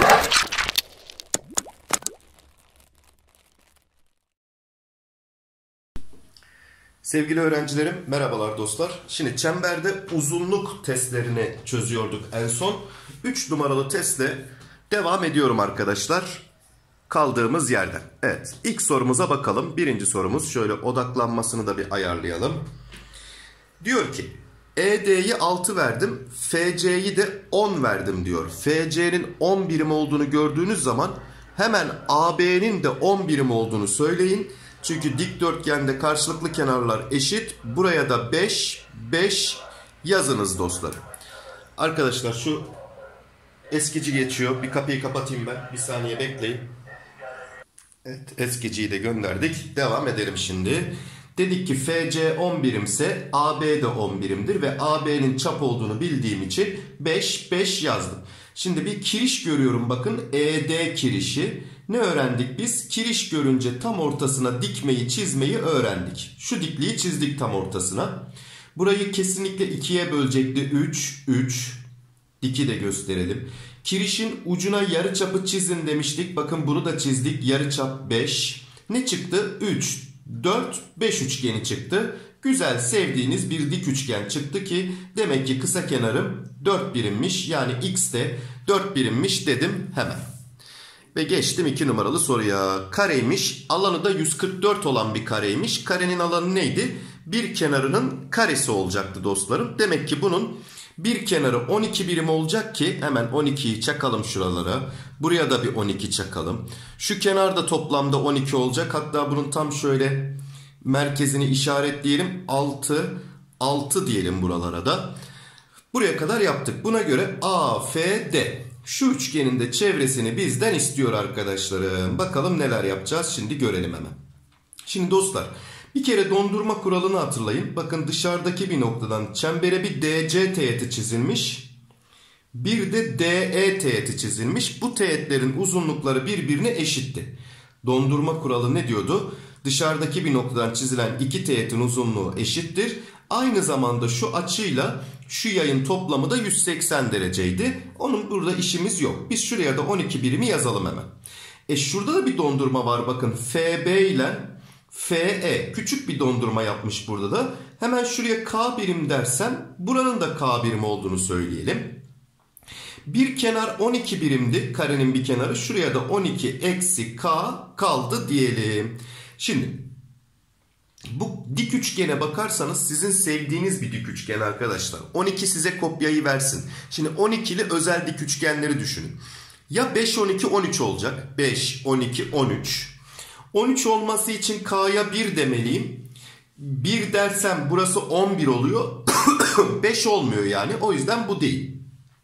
Sevgili öğrencilerim, merhabalar dostlar. Şimdi çemberde uzunluk testlerini çözüyorduk en son. 3 numaralı testle devam ediyorum arkadaşlar. Kaldığımız yerden. Evet, ilk sorumuza bakalım. Birinci sorumuz, şöyle odaklanmasını da bir ayarlayalım. Diyor ki, ED'yi 6 verdim, FC'yi de 10 verdim diyor. FC'nin 10 birim olduğunu gördüğünüz zaman hemen AB'nin de 10 birim olduğunu söyleyin. Çünkü dikdörtgende karşılıklı kenarlar eşit. Buraya da 5, 5 yazınız dostlarım. Arkadaşlar şu eskici geçiyor. Bir kapıyı kapatayım ben. Bir saniye bekleyin. Evet, eskiciyi de gönderdik. Devam edelim şimdi. Dedik ki FC 10 birimse AB de 10 birimdir ve AB'nin çap olduğunu bildiğim için 5, 5 yazdım. Şimdi bir kiriş görüyorum, bakın ED kirişi. Ne öğrendik biz? Kiriş görünce tam ortasına dikmeyi, çizmeyi öğrendik. Şu dikliği çizdik tam ortasına. Burayı kesinlikle 2'ye bölecekti. 3, 3. Diki de gösterelim. Kirişin ucuna yarıçapı çizin demiştik. Bakın bunu da çizdik. Yarıçap 5. Ne çıktı? 3, 4, 5 üçgeni çıktı. Güzel, sevdiğiniz bir dik üçgen çıktı ki demek ki kısa kenarım 4 birimmiş. Yani x de 4 birimmiş dedim hemen. Ve geçtim 2 numaralı soruya. Kareymiş. Alanı da 144 olan bir kareymiş. Karenin alanı neydi? Bir kenarının karesi olacaktı dostlarım. Demek ki bunun bir kenarı 12 birim olacak ki hemen 12'yi çakalım şuralara. Buraya da bir 12 çakalım. Şu kenarda toplamda 12 olacak. Hatta bunun tam şöyle merkezini işaretleyelim. 6, 6 diyelim buralara da. Buraya kadar yaptık. Buna göre AFD. Şu üçgenin de çevresini bizden istiyor arkadaşlarım. Bakalım neler yapacağız, şimdi görelim hemen. Şimdi dostlar, bir kere dondurma kuralını hatırlayın. Bakın dışarıdaki bir noktadan çembere bir DC teğeti çizilmiş. Bir de DE teğeti çizilmiş. Bu teğetlerin uzunlukları birbirine eşitti. Dondurma kuralı ne diyordu? Dışarıdaki bir noktadan çizilen iki teğetin uzunluğu eşittir. Aynı zamanda şu açıyla şu yayın toplamı da 180 dereceydi. Onun burada işimiz yok. Biz şuraya da 12 birimi yazalım hemen. Şurada da bir dondurma var, bakın FB ile FE. Küçük bir dondurma yapmış burada da. Hemen şuraya K birim dersem buranın da K birim olduğunu söyleyelim. Bir kenar 12 birimdi. Karenin bir kenarı. Şuraya da 12 eksi K kaldı diyelim. Şimdi bu dik üçgene bakarsanız sizin sevdiğiniz bir dik üçgen arkadaşlar. 12 size kopyayı versin. Şimdi 12'li özel dik üçgenleri düşünün. Ya 5, 12, 13 olacak. 5, 12, 13. 13 olması için K'ya 1 demeliyim. 1 dersem burası 11 oluyor. 5 olmuyor yani. O yüzden bu değil.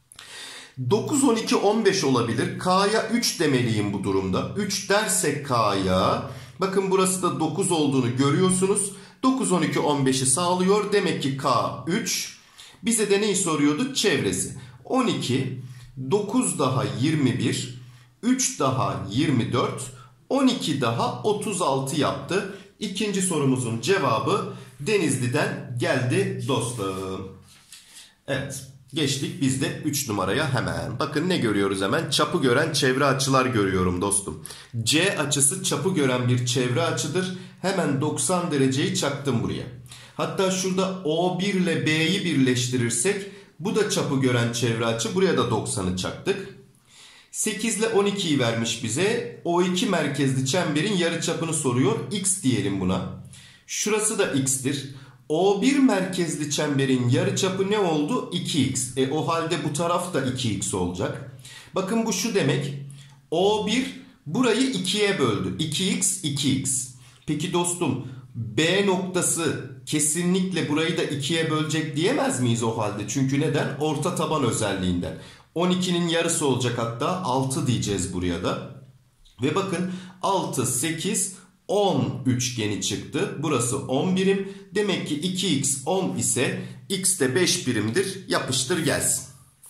9, 12, 15 olabilir. K'ya 3 demeliyim bu durumda. 3 dersek K'ya... Bakın burası da 9 olduğunu görüyorsunuz. 9, 12, 15'i sağlıyor. Demek ki K 3. Bize de neyi soruyordu? Çevresi. 12, 9 daha 21, 3 daha 24, 12 daha 36 yaptı. İkinci sorumuzun cevabı Denizli'den geldi dostum. Evet. Geçtik biz de 3 numaraya hemen. Bakın ne görüyoruz hemen? Çapı gören çevre açılar görüyorum dostum. C açısı çapı gören bir çevre açıdır. Hemen 90 dereceyi çaktım buraya. Hatta şurada O1 ile B'yi birleştirirsek bu da çapı gören çevre açı. Buraya da 90'ı çaktık. 8 ile 12'yi vermiş bize. O2 merkezli çemberin yarıçapını soruyor. X diyelim buna. Şurası da X'tir. O1 merkezli çemberin yarıçapı ne oldu? 2x. O halde bu taraf da 2x olacak. Bakın bu şu demek. O1 burayı 2'ye böldü. 2x, 2x. Peki dostum, B noktası kesinlikle burayı da 2'ye bölecek diyemez miyiz o halde? Çünkü neden? Orta taban özelliğinden. 12'nin yarısı olacak, hatta 6 diyeceğiz buraya da. Ve bakın 6, 8, 10 üçgeni çıktı. Burası 10 birim. Demek ki 2x 10 ise x de 5 birimdir. Yapıştır gelsin.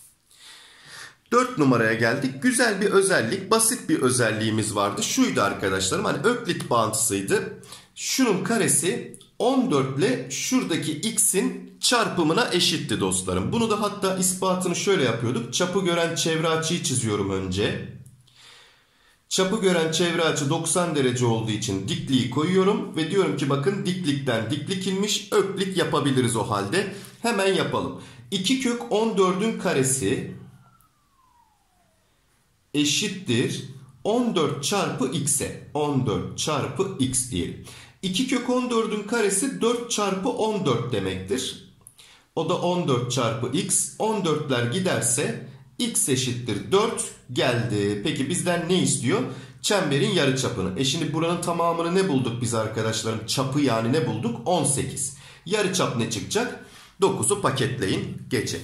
4 numaraya geldik. Güzel bir özellik, basit bir özelliğimiz vardı. Şuydu arkadaşlarım, hani Öklit bağıntısıydı. Şunun karesi 14 ile şuradaki x'in çarpımına eşitti dostlarım. Bunu da hatta ispatını şöyle yapıyorduk. Çapı gören çevre açıyı çiziyorum önce. Çapı gören çevre açı 90 derece olduğu için dikliği koyuyorum. Ve diyorum ki bakın diklikten diklik inmiş. Öklit yapabiliriz o halde. Hemen yapalım. 2 kök 14'ün karesi eşittir 14 çarpı x'e. 14 çarpı x diyelim. 2 kök 14'ün karesi 4 çarpı 14 demektir. O da 14 çarpı x. 14'ler giderse x eşittir 4 geldi. Peki bizden ne istiyor? Çemberin yarıçapını. Şimdi buranın tamamını ne bulduk biz arkadaşlarım? Çapı yani ne bulduk? 18. Yarıçap ne çıkacak? 9'u paketleyin. Geçelim.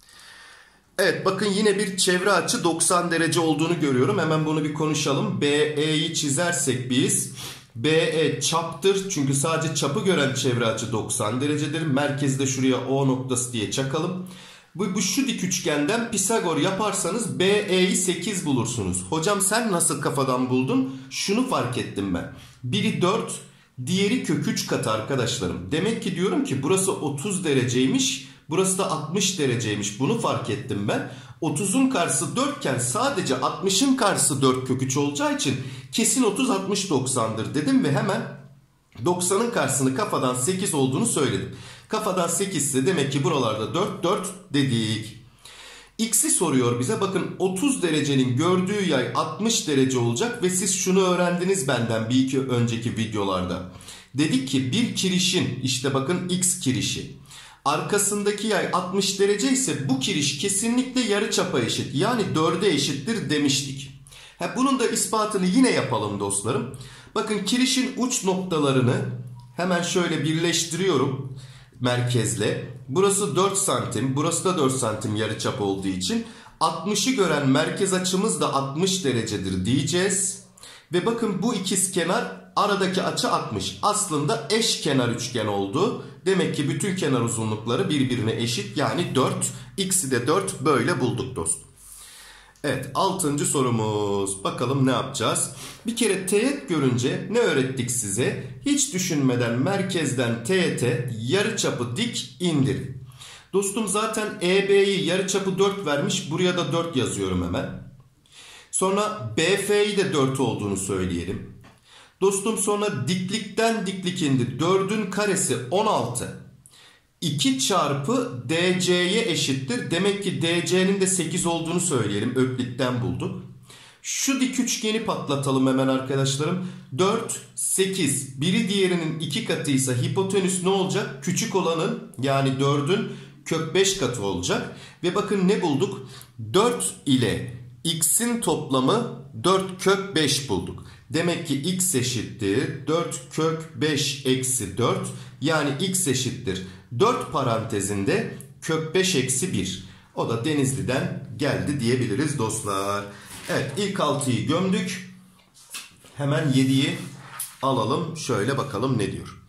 Evet bakın yine bir çevre açı 90 derece olduğunu görüyorum. Hemen bunu bir konuşalım. BE'yi çizersek biz. BE çaptır. Çünkü sadece çapı gören çevre açı 90 derecedir. Merkezde şuraya O noktası diye çakalım. Bu şu dik üçgenden Pisagor yaparsanız BE'yi 8 bulursunuz. Hocam sen nasıl kafadan buldun? Şunu fark ettim ben. Biri 4, diğeri kök 3 katı arkadaşlarım. Demek ki diyorum ki burası 30 dereceymiş. Burası da 60 dereceymiş. Bunu fark ettim ben. 30'un karşısı 4 iken sadece 60'ın karşısı 4 kök 3 olacağı için kesin 30 60 90'dır dedim ve hemen 90'ın karşısını kafadan 8 olduğunu söyledim. Kafadan 8 ise demek ki buralarda 4 4 dedik. X'i soruyor bize. Bakın 30 derecenin gördüğü yay 60 derece olacak ve siz şunu öğrendiniz benden bir iki önceki videolarda. Dedik ki bir kirişin işte bakın X kirişi. Arkasındaki yay 60 derece ise bu kiriş kesinlikle yarıçapa eşit. Yani 4'e eşittir demiştik. Bunun da ispatını yine yapalım dostlarım. Bakın kirişin uç noktalarını hemen şöyle birleştiriyorum merkezle. Burası 4 santim, burası da 4 santim yarıçap olduğu için 60'ı gören merkez açımız da 60 derecedir diyeceğiz. Ve bakın bu ikizkenar aradaki açı 60. Aslında eşkenar üçgen oldu. Demek ki bütün kenar uzunlukları birbirine eşit. Yani 4. X'i de 4 böyle bulduk dostum. Evet 6. sorumuz. Bakalım ne yapacağız? Bir kere teğet görünce ne öğrettik size? Hiç düşünmeden merkezden teğete yarıçapı dik indirin. Dostum zaten EB'yi yarıçapı 4 vermiş. Buraya da 4 yazıyorum hemen. Sonra BF'yi de 4 olduğunu söyleyelim. Dostum sonra diklikten diklik indi. 4'ün karesi 16. 2 çarpı DC'ye eşittir. Demek ki DC'nin de 8 olduğunu söyleyelim. Öklitten bulduk. Şu dik üçgeni patlatalım hemen arkadaşlarım. 4, 8. Biri diğerinin 2 katıysa hipotenüs ne olacak? Küçük olanın yani 4'ün kök 5 katı olacak. Ve bakın ne bulduk? 4 ile x'in toplamı 4 kök 5 bulduk. Demek ki x eşittir 4 kök 5 eksi 4. Yani x eşittir 4 parantezinde kök 5 eksi 1. O da Denizli'den geldi diyebiliriz dostlar. Evet ilk 6'yı gömdük. Hemen 7'yi alalım. Şöyle bakalım ne diyor.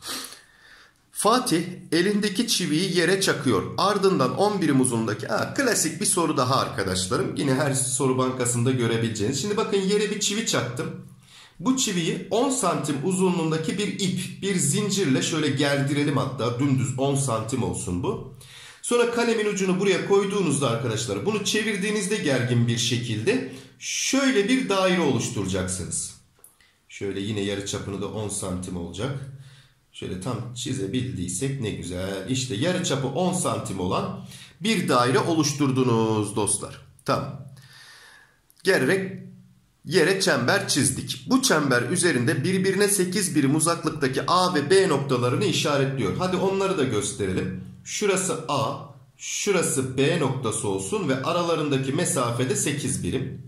Fatih elindeki çiviyi yere çakıyor. Ardından 10 birim uzunluğundaki klasik bir soru daha arkadaşlarım. Yine her soru bankasında görebileceğiniz. Şimdi bakın yere bir çivi çaktım. Bu çiviyi 10 santim uzunluğundaki bir ip, bir zincirle şöyle gerdirelim hatta. Dümdüz 10 santim olsun bu. Sonra kalemin ucunu buraya koyduğunuzda arkadaşlar bunu çevirdiğinizde gergin bir şekilde şöyle bir daire oluşturacaksınız. Şöyle yine yarıçapını da 10 santim olacak. Şöyle tam çizebildiysek ne güzel. İşte yarıçapı 10 santim olan bir daire oluşturdunuz dostlar. Tamam. Gelerek yere çember çizdik. Bu çember üzerinde birbirine 8 birim uzaklıktaki A ve B noktalarını işaretliyor. Hadi onları da gösterelim. Şurası A, şurası B noktası olsun ve aralarındaki mesafede 8 birim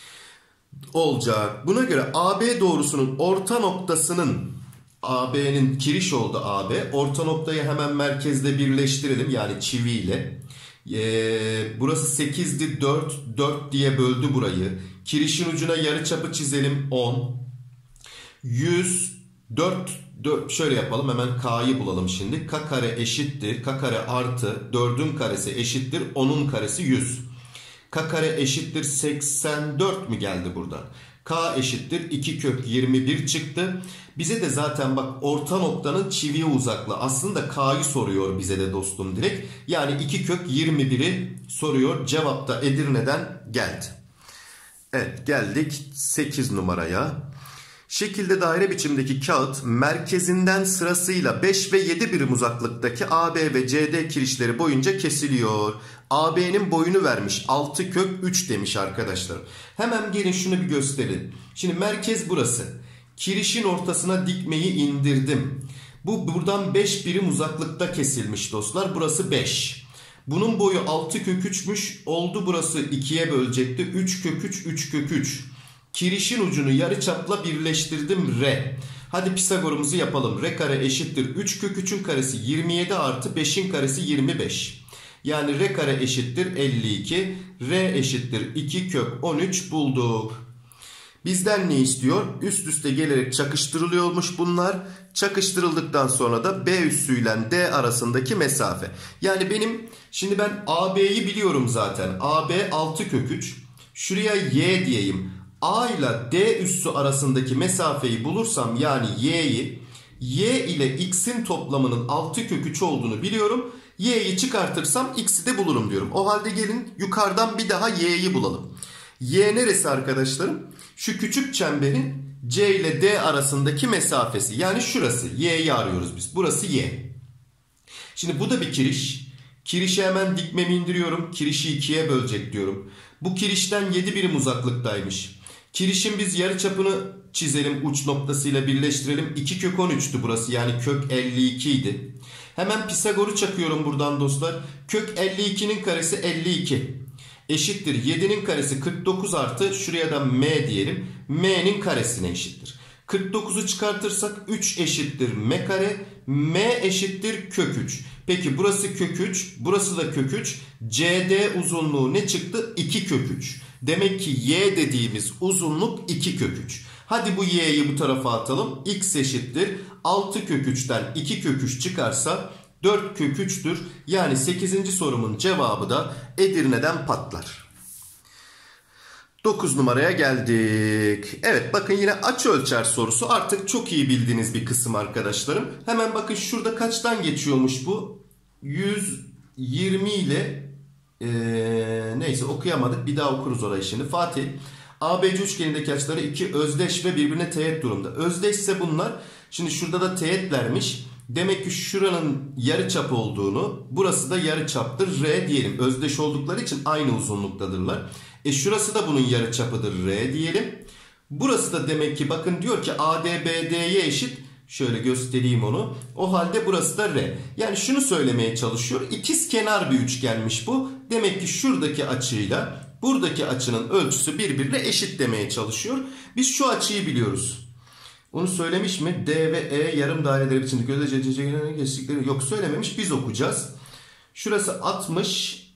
olacak. Buna göre AB doğrusunun orta noktasının AB'nin kiriş oldu AB. Orta noktayı hemen merkezde birleştirelim yani çiviyle. Burası 8'di 4, 4 diye böldü burayı. Kirişin ucuna yarıçapı çizelim 10. 100, 4 şöyle yapalım hemen K'yı bulalım şimdi. K kare eşittir. K kare artı 4'ün karesi eşittir. 10'un karesi 100. K kare eşittir 84 mi geldi buradan? K eşittir 2 kök 21 çıktı. Bize de zaten bak orta noktanın çiviye uzaklığı. Aslında K'yı soruyor bize de dostum direkt. Yani 2 kök 21'i soruyor. Cevap da Edirne'den geldi. Evet, geldik 8 numaraya. Şekilde daire biçimdeki kağıt merkezinden sırasıyla 5 ve 7 birim uzaklıktaki AB ve CD kirişleri boyunca kesiliyor. AB'nin boyunu vermiş. 6 kök 3 demiş arkadaşlar. Hemen gelin şunu bir gösterin. Şimdi merkez burası. Kirişin ortasına dikmeyi indirdim. Bu buradan 5 birim uzaklıkta kesilmiş dostlar. Burası 5. Bunun boyu 6 kök 3'müş. Oldu burası 2'ye bölecekti. 3 kök 3, 3 kök 3. Kirişin ucunu yarıçapla birleştirdim R. Hadi Pisagor'umuzu yapalım. R kare eşittir 3 kök 3'ün karesi 27 artı 5'in karesi 25. Yani R kare eşittir 52. R eşittir 2 kök 13 bulduk. Bizden ne istiyor? Üst üste gelerek çakıştırılıyormuş bunlar. Çakıştırıldıktan sonra da B üssüyle D arasındaki mesafe. Yani şimdi ben AB'yi biliyorum zaten. AB 6 kök 3. Şuraya Y diyeyim. A ile D üssü arasındaki mesafeyi bulursam, yani Y'yi, Y ile X'in toplamının 6 kök 3 olduğunu biliyorum. Y'yi çıkartırsam X'i de bulurum diyorum. O halde gelin yukarıdan bir daha Y'yi bulalım. Y neresi arkadaşlarım? Şu küçük çemberin C ile D arasındaki mesafesi. Yani şurası. Y'yi arıyoruz biz. Burası Y. Şimdi bu da bir kiriş. Kirişi hemen dikmemi indiriyorum. Kirişi 2'ye bölecek diyorum. Bu kirişten 7 birim uzaklıktaymış. Kirişin biz yarıçapını çizelim, uç noktasıyla birleştirelim. 2 kök 13'tü burası, yani kök 52 idi. Hemen Pisagor'u çakıyorum buradan dostlar. Kök 52'nin karesi 52. Eşittir 7'nin karesi 49 artı şuraya da M diyelim. M'nin karesine eşittir. 49'u çıkartırsak 3 eşittir M kare. M eşittir kök 3. Peki burası kök 3. Burası da kök 3. CD uzunluğu ne çıktı? 2 kök 3. Demek ki Y dediğimiz uzunluk 2 kök 3. Hadi bu Y'yi bu tarafa atalım. X eşittir 6 kök 3'ten 2 kök 3 çıkarsa 4 kök 3'tür. Yani 8. sorumun cevabı da Edirne'den patlar. 9 numaraya geldik. Evet, bakın yine açıölçer sorusu. Artık çok iyi bildiğiniz bir kısım arkadaşlarım. Hemen bakın şurada kaçtan geçiyormuş bu? 120 ile neyse okuyamadık. Bir daha okuruz orayı şimdi. Fatih, ABC üçgenindeki açıları 2 özdeş ve birbirine teğet durumda. Özdeşse bunlar, şimdi şurada da teğetlermiş. Demek ki şuranın yarıçap olduğunu, burası da yarıçaptır R diyelim. Özdeş oldukları için aynı uzunluktadırlar. Şurası da bunun yarıçapıdır R diyelim. Burası da demek ki bakın diyor ki AD BD'ye eşit. Şöyle göstereyim onu. O halde burası da R. Yani şunu söylemeye çalışıyor. İkizkenar bir üçgenmiş bu. Demek ki şuradaki açıyla buradaki açının ölçüsü birbirine eşit demeye çalışıyor. Biz şu açıyı biliyoruz. Onu söylemiş mi? D ve E yarım daireleri biçimde gözle geçtikleri yok, söylememiş. Biz okuyacağız. Şurası 60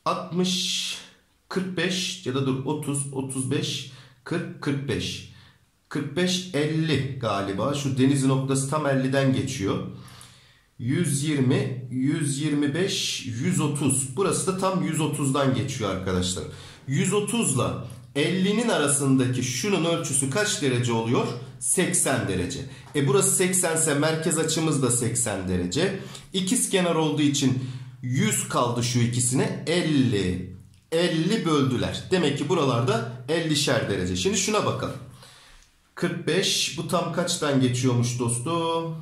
45 ya da 30 35 40 45 45 50 galiba. Şu deniz noktası tam 50'den geçiyor. 120 125 130. Burası da tam 130'dan geçiyor arkadaşlar. 130 ile 50'nin arasındaki şunun ölçüsü kaç derece oluyor? 80 derece. Burası 80 ise merkez açımız da 80 derece. İkizkenar olduğu için 100 kaldı şu ikisine. 50. 50 böldüler. Demek ki buralarda 50'şer derece. Şimdi şuna bakalım. 45 bu tam kaçtan geçiyormuş dostum?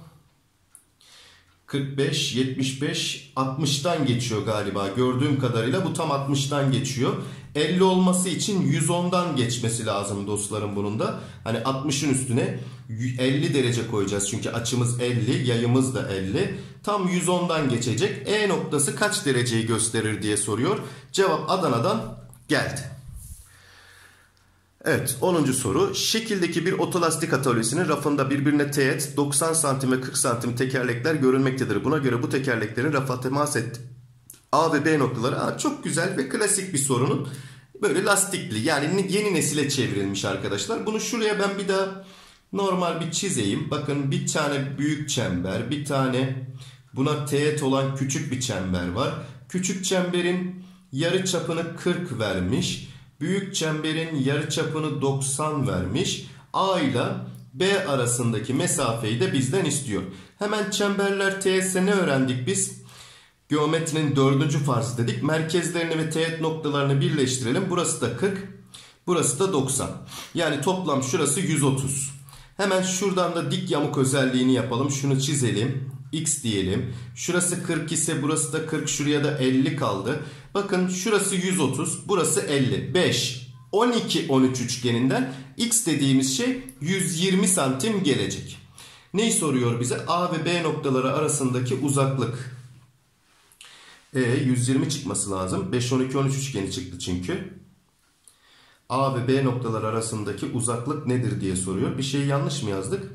45, 75, 60'tan geçiyor galiba. Gördüğüm kadarıyla bu tam 60'tan geçiyor. 50 olması için 110'dan geçmesi lazım dostlarım bunun da. Hani 60'ın üstüne 50 derece koyacağız. Çünkü açımız 50, yayımız da 50. Tam 110'dan geçecek. E noktası kaç dereceyi gösterir diye soruyor. Cevap Adana'dan geldi. Evet, 10. soru. Şekildeki bir otolastik atölyesinin rafında birbirine teğet 90 santim ve 40 santim tekerlekler görülmektedir. Buna göre bu tekerleklerin rafa temas etti. A ve B noktaları çok güzel ve klasik bir sorunun böyle lastikli, yani yeni nesile çevrilmiş arkadaşlar. Bunu şuraya ben bir daha normal bir çizeyim. Bakın bir tane büyük çember, bir tane buna teğet olan küçük bir çember var. Küçük çemberin yarıçapını 40 vermiş. Büyük çemberin yarıçapını 90 vermiş. A ile B arasındaki mesafeyi de bizden istiyor. Hemen çemberler teğetse ne öğrendik biz? Geometrinin 4. farzı dedik. Merkezlerini ve teğet noktalarını birleştirelim. Burası da 40. Burası da 90. Yani toplam şurası 130. Hemen şuradan da dik yamuk özelliğini yapalım. Şunu çizelim. X diyelim. Şurası 40 ise burası da 40. Şuraya da 50 kaldı. Bakın şurası 130. Burası 50. 5, 12, 13 üçgeninden X dediğimiz şey 120 santim gelecek. Neyi soruyor bize? A ve B noktaları arasındaki uzaklık. 120 çıkması lazım. 5, 12, 13 üçgeni çıktı çünkü. A ve B noktalar arasındaki uzaklık nedir diye soruyor. Bir şey yanlış mı yazdık?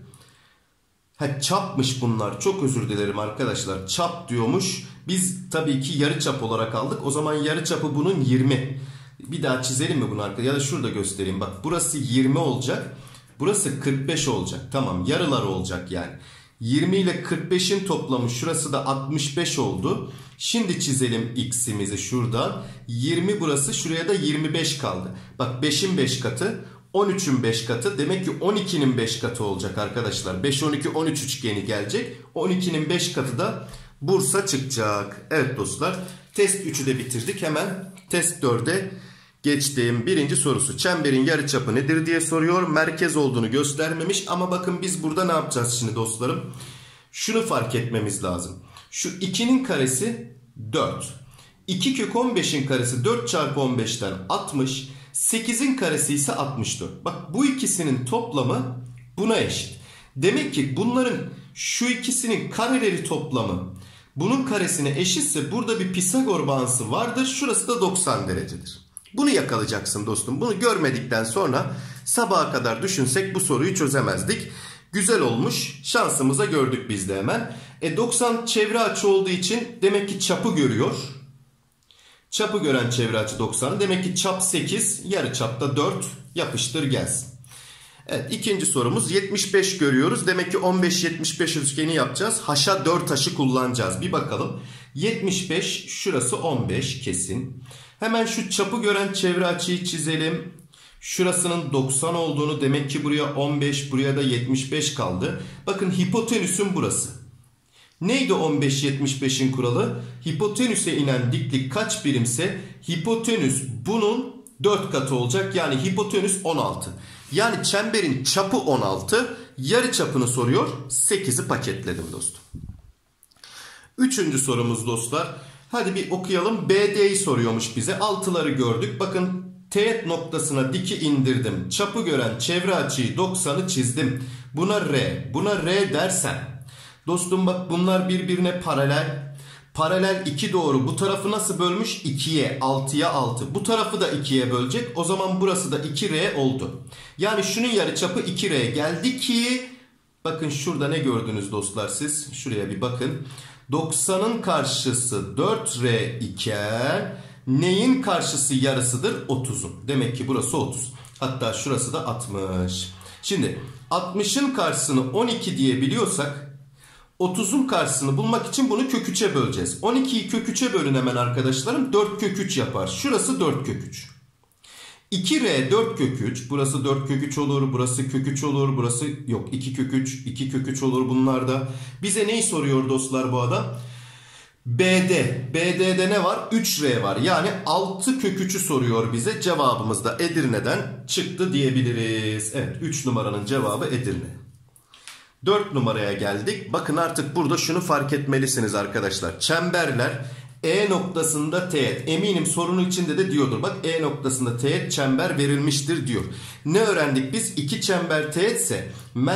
Çapmış bunlar. Çok özür dilerim arkadaşlar. Çap diyormuş. Biz tabii ki yarıçap olarak aldık. O zaman yarıçapı bunun 20. Bir daha çizelim mi bunu arkadaşlar? Ya da şurada göstereyim. Bak burası 20 olacak. Burası 45 olacak. Tamam, yarılar olacak yani. 20 ile 45'in toplamı şurası da 65 oldu. Şimdi çizelim x'imizi şuradan. 20 burası, şuraya da 25 kaldı. Bak 5'in 5 katı, 13'ün 5 katı. Demek ki 12'nin 5 katı olacak arkadaşlar. 5, 12, 13 üçgeni gelecek. 12'nin 5 katı da Bursa çıkacak. Evet dostlar, test 3'ü de bitirdik. Hemen test 4'e geçtiğim birinci sorusu. Çemberin yarıçapı nedir diye soruyor. Merkez olduğunu göstermemiş ama bakın biz burada ne yapacağız şimdi dostlarım? Şunu fark etmemiz lazım. Şu 2'nin karesi 4. 2 kök 15'in karesi 4 çarpı 15'ten 60. 8'in karesi ise 64. Bak bu ikisinin toplamı buna eşit. Demek ki bunların şu ikisinin kareleri toplamı bunun karesine eşitse burada bir Pisagor bağıntısı vardır. Şurası da 90 derecedir. Bunu yakalayacaksın dostum. Bunu görmedikten sonra sabaha kadar düşünsek bu soruyu çözemezdik. Güzel olmuş. Şansımıza gördük biz de hemen. 90 çevre açı olduğu için demek ki çapı görüyor. Çapı gören çevre açı 90. Demek ki çap 8, yarıçap da 4. Yapıştır gelsin. Evet, ikinci sorumuz 75 görüyoruz. Demek ki 15-75 üçgeni yapacağız. Haşa 4 taşı kullanacağız. Bir bakalım. 75, şurası 15 kesin. Hemen şu çapı gören çevre açıyı çizelim. Şurasının 90 olduğunu, demek ki buraya 15, buraya da 75 kaldı. Bakın hipotenüsün burası. Neydi 15-75'in kuralı? Hipotenüse inen diklik kaç birimse hipotenüs bunun 4 katı olacak. Yani hipotenüs 16. Yani çemberin çapı 16. Yarı çapını soruyor. 8'i paketledim dostum. Üçüncü sorumuz dostlar. Hadi bir okuyalım. BD'yi soruyormuş bize. Altıları gördük. Bakın teğet noktasına diki indirdim. Çapı gören çevre açıyı 90'ı çizdim. Buna R. Buna R dersen. Dostum bak bunlar birbirine paralel. Paralel iki doğru. Bu tarafı nasıl bölmüş? 2'ye, 6'ya 6. Bu tarafı da 2'ye bölecek. O zaman burası da 2R oldu. Yani şunun yarıçapı 2R geldi ki bakın şurada ne gördünüz dostlar siz? Şuraya bir bakın. 90'ın karşısı 4R iken neyin karşısı yarısıdır? 30'un. Demek ki burası 30. Hatta şurası da 60. Şimdi 60'ın karşısını 12 diye biliyorsak 30'un karşısını bulmak için bunu kök 3'e böleceğiz. 12'yi kök 3'e bölün hemen arkadaşlarım. 4 kök 3 yapar. Şurası 4 kök 3. 2R 4 kök 3. Burası 4 kök 3 olur. Burası kök 3 olur. Burası yok 2 kök 3. 2 kök 3 olur bunlar da. Bize neyi soruyor dostlar bu adam? BD. BD'de ne var? 3R var. Yani 6 kök 3'ü soruyor bize. Cevabımız da Edirne'den çıktı diyebiliriz. Evet, 3 numaranın cevabı Edirne. 4 numaraya geldik. Bakın artık burada şunu fark etmelisiniz arkadaşlar. Çemberler E noktasında teğet. Eminim sorunun içinde de diyordur. Bak E noktasında teğet çember verilmiştir diyor. Ne öğrendik biz? İki çember teğetse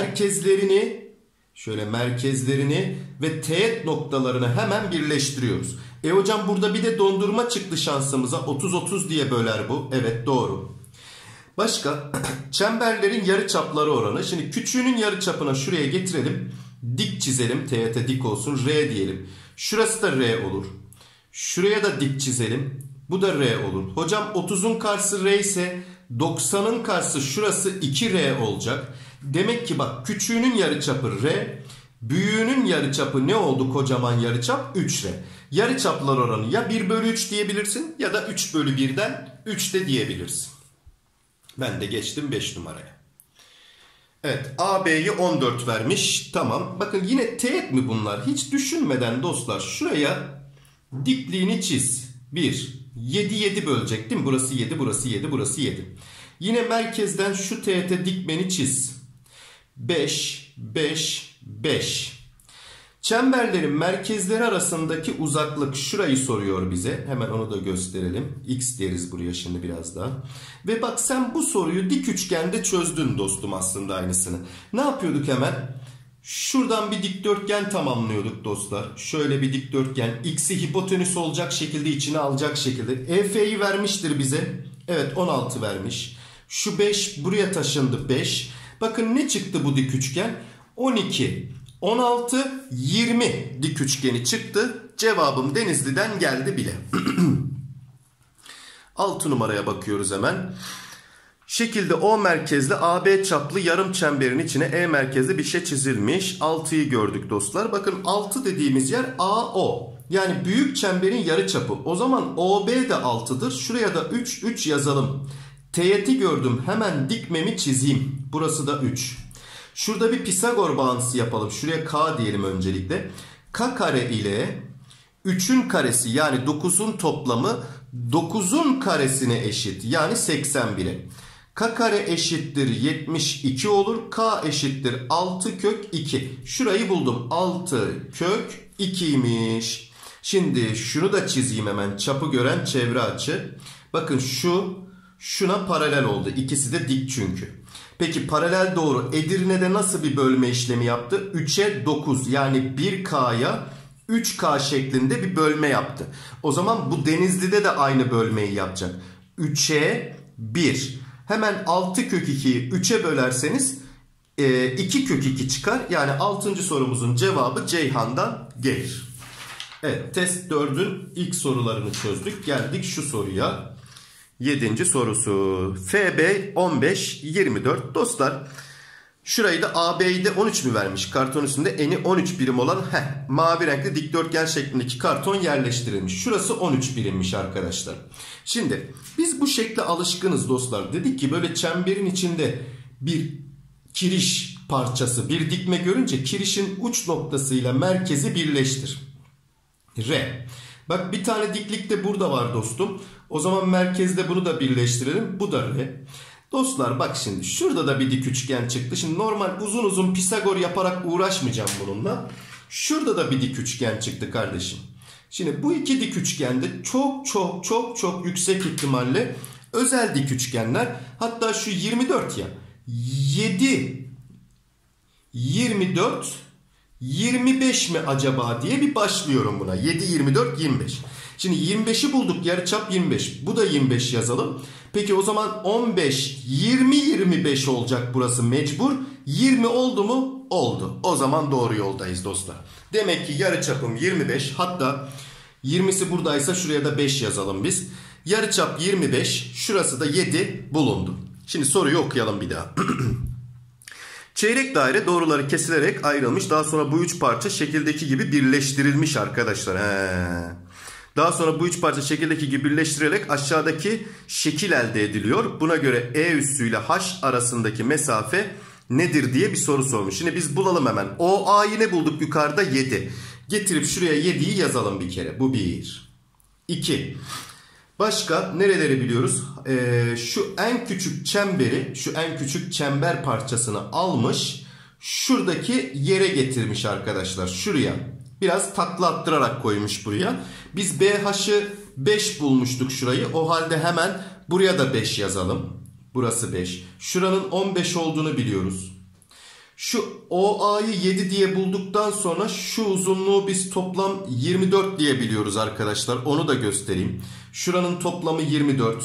merkezlerini ve teğet noktalarını hemen birleştiriyoruz. Hocam burada bir de dondurma çıktı şansımıza. 30-30 diye böler bu. Evet, doğru. Başka çemberlerin yarıçapları oranı. Şimdi küçüğünün yarıçapına şuraya getirelim. Dik çizelim. Teğete dik olsun. R diyelim. Şurası da R olur. Şuraya da dik çizelim. Bu da R olur. Hocam 30'un karşısı R ise 90'ın karşısı şurası 2R olacak. Demek ki bak küçüğünün yarıçapı R. Büyüğünün yarıçapı ne oldu kocaman yarıçap? 3R. Yarıçaplar oranı ya 1/3 diyebilirsin ya da 3/1'den 3 de diyebilirsin. Ben de geçtim 5 numaraya. Evet, AB'yi 14 vermiş. Tamam. Bakın yine teğet mi bunlar? Hiç düşünmeden dostlar şuraya dikliğini çiz. 1. 7 7 bölecek değil mi? Burası 7, burası 7, burası 7. Yine merkezden şu teğete dikmeni çiz. 5, 5, 5. Çemberlerin merkezleri arasındaki uzaklık şurayı soruyor bize. Hemen onu da gösterelim. X deriz buraya şimdi biraz daha. Ve bak sen bu soruyu dik üçgende çözdün dostum aslında aynısını. Ne yapıyorduk hemen? Şuradan bir dikdörtgen tamamlıyorduk dostlar. Şöyle bir dikdörtgen. X'i hipotenüs olacak şekilde içine alacak şekilde. EF'yi vermiştir bize. Evet 16 vermiş. Şu 5 buraya taşındı 5. Bakın ne çıktı bu dik üçgen? 12, 16, 20 dik üçgeni çıktı. Cevabım Denizli'den geldi bile. 6 numaraya bakıyoruz hemen. Şekilde O merkezli AB çaplı yarım çemberin içine E merkezli bir şey çizilmiş. 6'yı gördük dostlar. Bakın 6 dediğimiz yer AO. Yani büyük çemberin yarıçapı. O zaman OB de 6'dır. Şuraya da 3, 3 yazalım. Teğeti gördüm. Hemen dikmemi çizeyim. Burası da 3. Şurada bir Pisagor bağıntısı yapalım. Şuraya K diyelim öncelikle. K kare ile 3'ün karesi yani 9'un toplamı 9'un karesine eşit. Yani 81'e. K kare eşittir 72 olur. K eşittir 6 kök 2. Şurayı buldum. 6 kök 2'ymiş. Şimdi şunu da çizeyim hemen. Çapı gören çevre açı. Bakın şuna paralel oldu. İkisi de dik çünkü. Peki paralel doğru Edirne'de nasıl bir bölme işlemi yaptı? 3'e 9 yani 1K'ya 3K şeklinde bir bölme yaptı. O zaman bu Denizli'de de aynı bölmeyi yapacak. 3'e 1. Hemen 6 kök 2'yi 3'e bölerseniz 2 kök 2 çıkar. Yani 6. sorumuzun cevabı Ceyhan'dan gelir. Evet, test 4'ün ilk sorularını çözdük. Geldik şu soruya. 7. sorusu. FB 15 24. Dostlar şurayı da AB'yi de 13 mü vermiş? Karton üstünde eni 13 birim olan mavi renkli dikdörtgen şeklindeki karton yerleştirilmiş. Şurası 13 birimmiş arkadaşlar. Şimdi biz bu şekle alışkınız dostlar. Dedik ki böyle çemberin içinde bir kiriş parçası, bir dikme görünce kirişin uç noktasıyla merkezi birleştir. R. Bak bir tane diklik de burada var dostum. O zaman merkezde bunu da birleştirelim. Bu da R. Dostlar bak şimdi şurada da bir dik üçgen çıktı. Şimdi normal uzun uzun Pisagor yaparak uğraşmayacağım bununla. Şurada da bir dik üçgen çıktı kardeşim. Şimdi bu iki dik üçgende çok yüksek ihtimalle özel dik üçgenler. Hatta şu 24 ya. 7, 24, 25 mi acaba diye bir başlıyorum buna. 7, 24, 25. Şimdi 25'i bulduk. Yarıçap 25. Bu da 25 yazalım. Peki o zaman 15, 20, 25 olacak burası mecbur. 20 oldu mu? Oldu. O zaman doğru yoldayız dostlar. Demek ki yarıçapım 25. Hatta 20'si buradaysa şuraya da 5 yazalım biz. Yarıçap 25. Şurası da 7 bulundu. Şimdi soruyu okuyalım bir daha. Çeyrek daire doğruları kesilerek ayrılmış. Daha sonra bu üç parça şekildeki gibi birleştirilmiş arkadaşlar. Daha sonra bu üç parça şekildeki gibi birleştirilerek aşağıdaki şekil elde ediliyor. Buna göre E üssü ile H arasındaki mesafe nedir diye bir soru sormuş. Şimdi biz bulalım hemen. OA'yı ne bulduk yukarıda? 7. Getirip şuraya 7'yi yazalım bir kere. Bu 1. 2. Başka nereleri biliyoruz? Şu en küçük çemberi, şu en küçük çember parçasını almış. Şuradaki yere getirmiş arkadaşlar. Şuraya. Biraz takla attırarak koymuş buraya. Biz BH'ı 5 bulmuştuk şurayı. O halde hemen buraya da 5 yazalım. Burası 5. Şuranın 15 olduğunu biliyoruz. Şu OA'yı 7 diye bulduktan sonra şu uzunluğu biz toplam 24 diye biliyoruz arkadaşlar. Onu da göstereyim. Şuranın toplamı 24.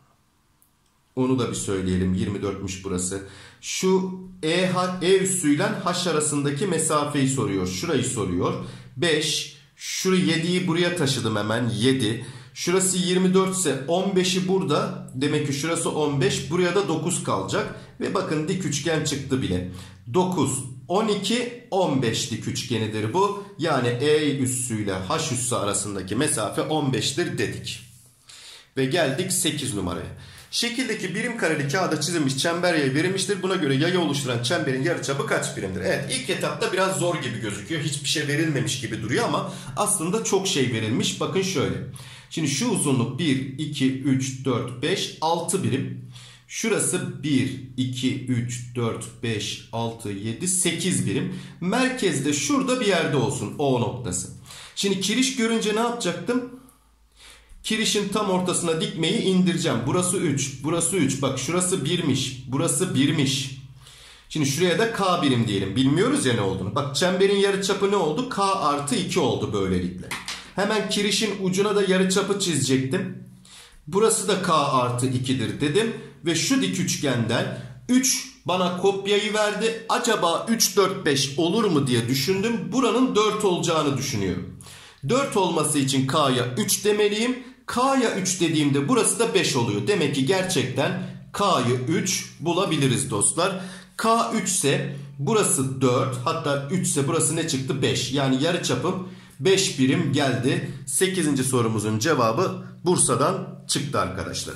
Onu da bir söyleyelim. 24'müş burası. Şu E üssüyle H arasındaki mesafeyi soruyor. Şurayı soruyor. 5. Şu 7'yi buraya taşıdım hemen. 7. Şurası 24 ise 15'i burada. Demek ki şurası 15. Buraya da 9 kalacak. Ve bakın dik üçgen çıktı bile. 9, 12, 15 dik üçgenidir bu. Yani E üssü ile H üssü arasındaki mesafe 15'tir dedik. Ve geldik 8 numaraya. Şekildeki birim kareli kağıda çizilmiş çember yayı verilmiştir. Buna göre yayı oluşturan çemberin yarıçapı kaç birimdir? Evet, ilk etapta biraz zor gibi gözüküyor. Hiçbir şey verilmemiş gibi duruyor ama aslında çok şey verilmiş. Bakın şöyle. Şimdi şu uzunluk 1, 2, 3, 4, 5, 6 birim. Şurası 1, 2, 3, 4, 5, 6, 7, 8 birim. Merkezde şurada bir yerde olsun O noktası. Şimdi kiriş görünce ne yapacaktım? Kirişin tam ortasına dikmeyi indireceğim. Burası 3, burası 3. Bak şurası 1'miş, burası 1'miş. Şimdi şuraya da K birim diyelim. Bilmiyoruz ya ne olduğunu. Bak çemberin yarıçapı ne oldu? K artı 2 oldu böylelikle. Hemen kirişin ucuna da yarıçapı çizecektim. Burası da K artı 2'dir dedim. Ve şu dik üçgenden 3 bana kopyayı verdi. Acaba 3, 4, 5 olur mu diye düşündüm. Buranın 4 olacağını düşünüyorum. 4 olması için K'ya 3 demeliyim. K'ya 3 dediğimde burası da 5 oluyor. Demek ki gerçekten K'yı 3 bulabiliriz dostlar. K 3 ise burası 4, hatta 3 ise burası ne çıktı? 5. Yani yarıçapım 5 birim geldi. 8. sorumuzun cevabı Bursa'dan çıktı arkadaşlar.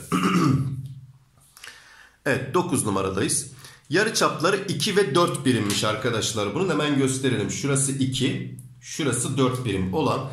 Evet, 9 numaradayız. Yarıçapları 2 ve 4 birimmiş arkadaşlar. Bunu hemen gösterelim. Şurası 2, şurası 4 birim olan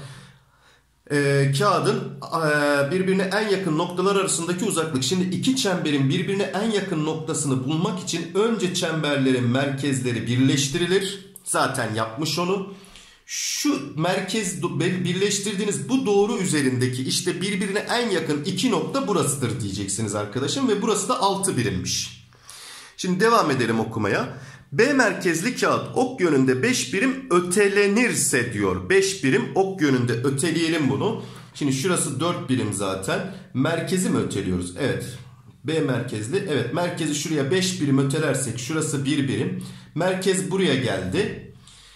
kağıdın birbirine en yakın noktalar arasındaki uzaklık. Şimdi iki çemberin birbirine en yakın noktasını bulmak için önce çemberlerin merkezleri birleştirilir. Zaten yapmış onu. Şu merkez birleştirdiğiniz bu doğru üzerindeki işte birbirine en yakın iki nokta burasıdır diyeceksiniz arkadaşım. Ve burası da 6 birimmiş. Şimdi devam edelim okumaya. B merkezli kağıt ok yönünde 5 birim ötelenirse diyor. 5 birim ok yönünde öteleyelim bunu. Şimdi şurası 4 birim zaten. Merkezi mi öteliyoruz? Evet. B merkezli. Evet, merkezi şuraya 5 birim ötelersek şurası 1 birim. Merkez buraya geldi.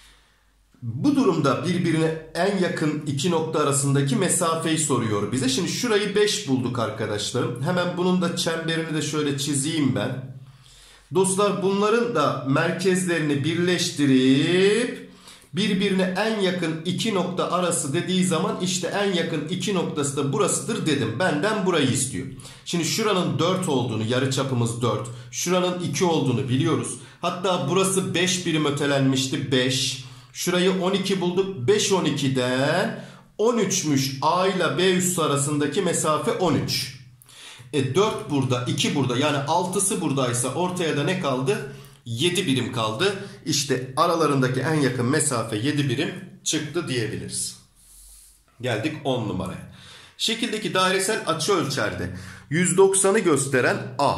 Bu durumda birbirine en yakın iki nokta arasındaki mesafeyi soruyor bize. Şimdi şurayı 5 bulduk arkadaşlarım. Hemen bunun da çemberini de şöyle çizeyim ben. Dostlar bunların da merkezlerini birleştirip birbirine en yakın iki nokta arası dediği zaman işte en yakın iki noktası da burasıdır dedim. Benden burayı istiyor. Şimdi şuranın 4 olduğunu, yarıçapımız 4. Şuranın 2 olduğunu biliyoruz. Hatta burası 5 birim ötelenmişti, 5. Şurayı 12 bulduk. 5 12'den 13'müş. A ile B üssü arasındaki mesafe 13. 4 burada, 2 burada, yani 6'sı buradaysa ortaya da ne kaldı? 7 birim kaldı. İşte aralarındaki en yakın mesafe 7 birim çıktı diyebiliriz. Geldik 10 numaraya. Şekildeki dairesel açıölçerde 190'ı gösteren A,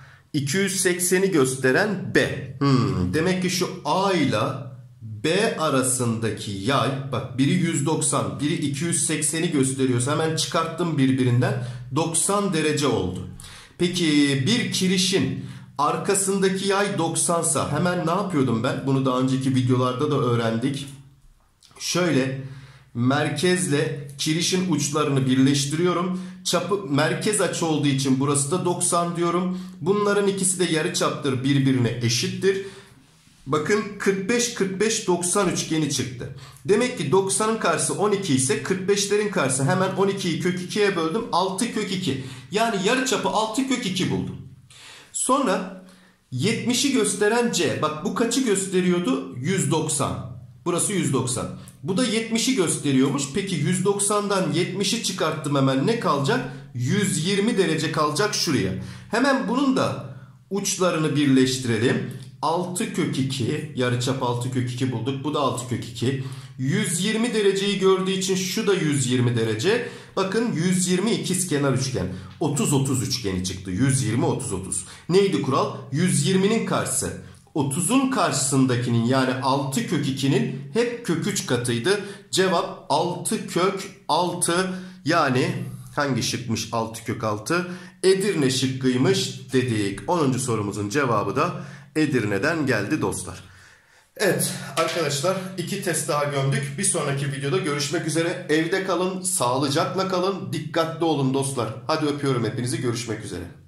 280'i gösteren B. Demek ki şu A ile B arasındaki yay, bak biri 190, biri 280'i gösteriyorsa hemen çıkarttım birbirinden, 90 derece oldu. Peki bir kirişin arkasındaki yay 90 sa hemen ne yapıyordum ben? Bunu daha önceki videolarda da öğrendik. Şöyle merkezle kirişin uçlarını birleştiriyorum. Çapı merkez açı olduğu için burası da 90 diyorum. Bunların ikisi de yarıçaptır, birbirine eşittir. Bakın 45-45-90 üçgeni çıktı. Demek ki 90'ın karşısı 12 ise 45'lerin karşısı, hemen 12'yi kök 2'ye böldüm. 6 kök 2. Yani yarıçapı 6 kök 2 buldum. Sonra 70'i gösteren C. Bak bu kaçı gösteriyordu? 190. Burası 190. Bu da 70'i gösteriyormuş. Peki 190'dan 70'i çıkarttım, hemen ne kalacak? 120 derece kalacak şuraya. Hemen bunun da uçlarını birleştirelim. 6 kök 2, yarıçap 6 kök 2 bulduk. Bu da 6 kök 2. 120 dereceyi gördüğü için şu da 120 derece. Bakın 120 ikizkenar üçgen. 30-30 üçgeni çıktı. 120-30-30. Neydi kural? 120'nin karşısı 30'un karşısındakinin, yani 6 kök 2'nin hep kök 3 katıydı. Cevap 6 kök 6, yani hangi şıkmış 6 kök 6? Edirne şıkkıymış dedik. 10. sorumuzun cevabı da Edirne'den geldi dostlar. Evet arkadaşlar, 2 test daha gömdük. Bir sonraki videoda görüşmek üzere. Evde kalın, sağlıcakla kalın, dikkatli olun dostlar. Hadi öpüyorum hepinizi, görüşmek üzere.